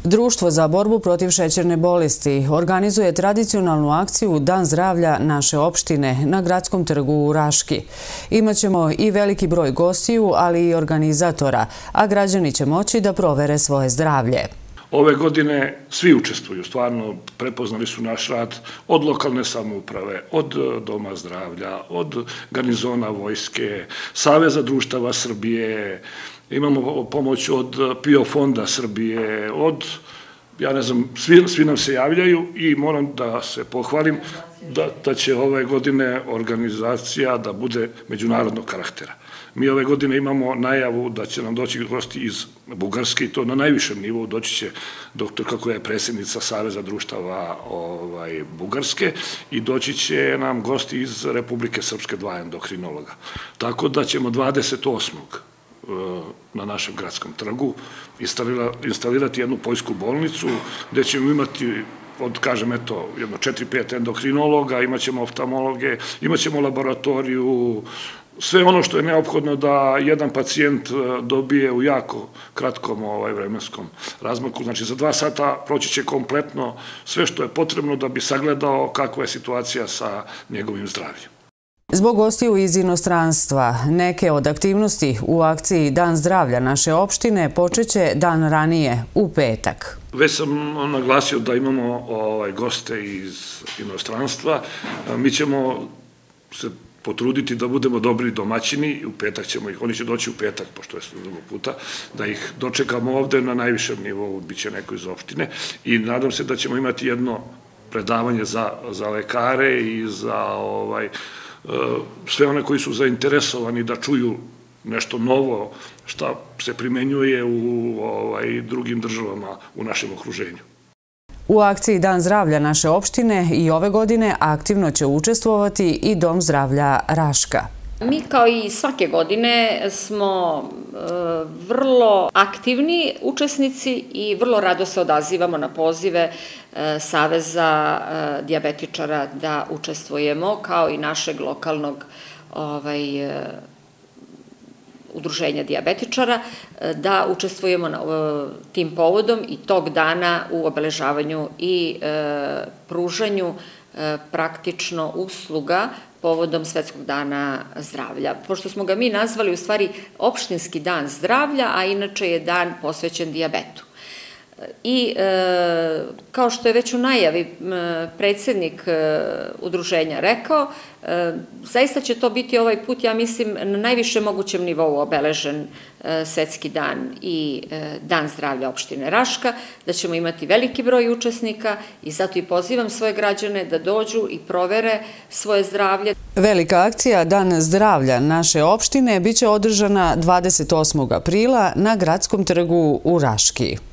Društvo za borbu protiv šećerne bolesti organizuje tradicionalnu akciju Dan zdravlja naše opštine na Gradskom trgu u Raški. Imaćemo i veliki broj gostiju, ali i organizatora, a građani će moći da provere svoje zdravlje. Ove godine svi učestvuju, stvarno prepoznali su naš rad od lokalne samouprave, od Doma zdravlja, od garnizona vojske, Saveza društava Srbije, imamo pomoć od PIO fonda Srbije, ja ne znam, svi nam se javljaju i moram da se pohvalim da će ove godine organizacija da bude međunarodnog karaktera. Mi ove godine imamo najavu da će nam doći gosti iz Bugarske i to na najvišem nivou. Doći će doktorka koja je predsjednica Saveza društava Bugarske i doći će nam gosti iz Republike Srpske, 2 endokrinologa. Tako da ćemo 28. na našem gradskom trgu instalirati jednu poljsku bolnicu gde ćemo imati jedno 4-5 endokrinologa, imaćemo oftalmologe, imaćemo laboratoriju, sve ono što je neophodno da jedan pacijent dobije u jako kratkom vremenskom razmaku. Znači, za 2 sata proći će kompletno sve što je potrebno da bi sagledao kakva je situacija sa njegovim zdravljem. Zbog gostiju iz inostranstva, neke od aktivnosti u akciji Dan zdravlja naše opštine počeće dan ranije, u petak. Već sam naglasio da imamo goste iz inostranstva. Mi ćemo se potruditi da budemo dobri domaćini. U petak ćemo ih, oni će doći u petak, pošto je drugo puta, da ih dočekamo ovde na najvišem nivou, bit će neko iz opštine i nadam se da ćemo imati jedno predavanje za lekare i za sve one koji su zainteresovani da čuju nešto novo šta se primenjuje u drugim državama u našem okruženju. U akciji Dan zdravlja naše opštine i ove godine aktivno će učestvovati i Dom zdravlja Raška. Mi kao i svake godine smo vrlo aktivni učesnici i vrlo rado se odazivamo na pozive Saveza dijabetičara da učestvujemo, kao i našeg lokalnog udruženja dijabetičara, da učestvujemo tim povodom i tog dana u obeležavanju i pružanju praktično usluga povodom Svetskog dana zdravlja. Pošto smo ga mi nazvali u stvari opštinski dan zdravlja, a inače je dan posvećen dijabetu. I kao što je već u najavi predsjednik udruženja rekao, zaista će to biti ovaj put, ja mislim, na najvišem mogućem nivou obeležen Svetski dan i Dan zdravlja opštine Raška, da ćemo imati veliki broj učesnika i zato i pozivam svoje građane da dođu i provere svoje zdravlje. Velika akcija Dan zdravlja naše opštine biće održana 28. aprila na Gradskom trgu u Raški.